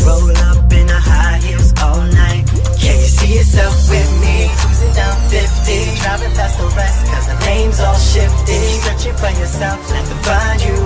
roll up in the high heels all night. Can you see yourself with me? Cruising down 50, driving past the rest, cause the name's all shifty. Searching for yourself, let them find you